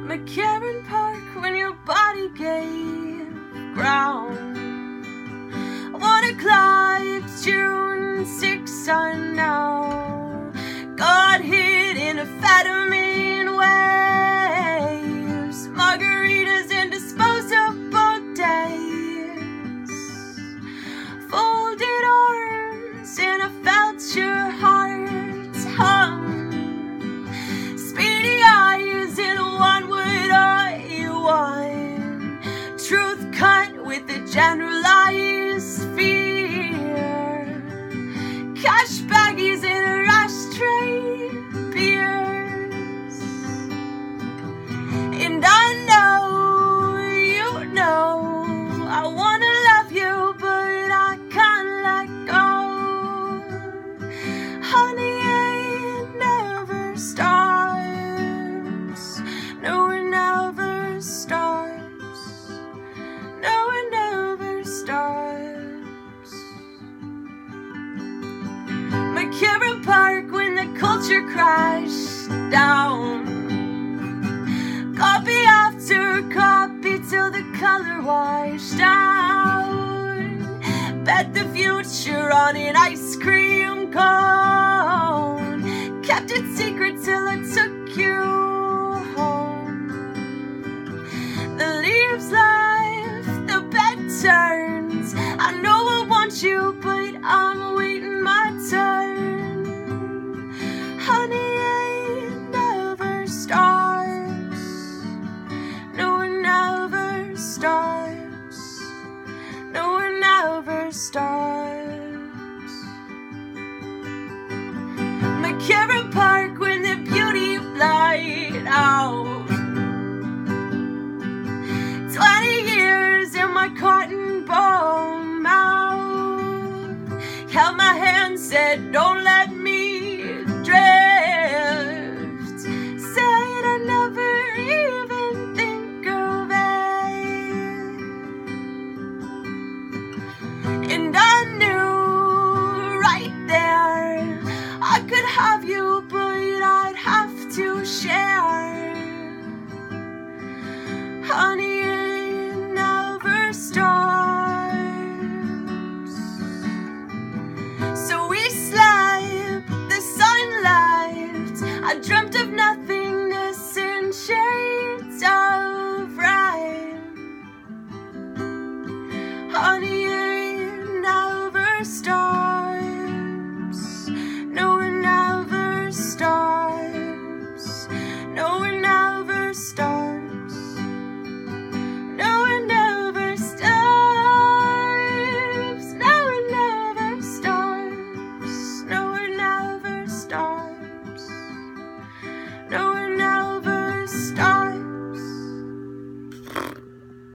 McCarran Park, when your body gave ground. 1 o'clock, June 6, I know. Got hit in amphetamine waves, margaritas and disposable days, folded arms, and I felt your heart hum. Speedy eyes, and one would I want. Truth cut with a generalized fear. Cash baggies and a ashtray beers. And I know, you know, I wanna love you, but I can't let go. Honey, it never stops. No, it never stops. No, it never stops. McCarran Park, when the culture crashed down. Copy after copy till the color washed out. Bet the future on an ice cream cone. Kept it secret till I took you home. The leaves left, the bed turns. I know I want you, but I'm waiting my turn. Honey, it never stops. No, it never stops. No, it never stops. McCarran Park, when the beauty bled out. 20 years in my cotton ball mouth. Held my hand, said, don't let me drift. Said I never even think of it. And I knew right there I could have you, but I'd have to share. Honey, it never stops. So we slept, the sun left. I dreamt of nothing.